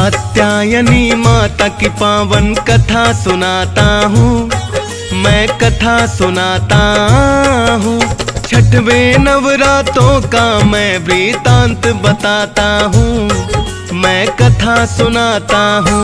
कात्यायनी माता की पावन कथा सुनाता हूँ, मैं कथा सुनाता हूँ। छठवें नवरातों का मैं वृतांत बताता हूँ, मैं कथा सुनाता हूँ।